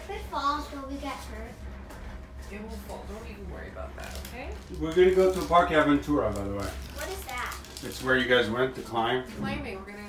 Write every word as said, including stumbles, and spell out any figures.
If it falls, will we get hurt? It will fall. Don't even worry about that, okay? We're gonna go to Parque Aventura, by the way. What is that? It's where you guys went to climb. Climbing. We're gonna